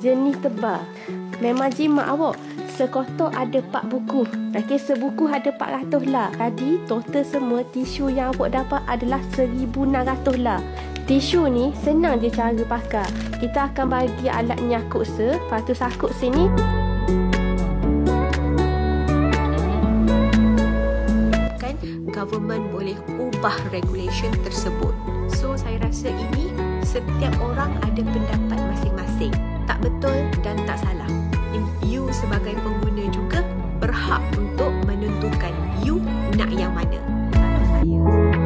jenis tebal. Memang jimat awak. Sekotak ada 4 buku. Okey, sebuku ada 400 lah. Tadi total semua tisu yang awak dapat adalah 1600 lah. Tisu ni senang je cara pakai. Kita akan bagi alat nyakut lepas tu sakut sini. Kan government boleh ubah regulation tersebut. So saya rasa ini setiap orang ada pendapat masing-masing. Tak betul dan tak salah. You sebagai pengguna juga berhak untuk menentukan you nak yang mana. Kalau saya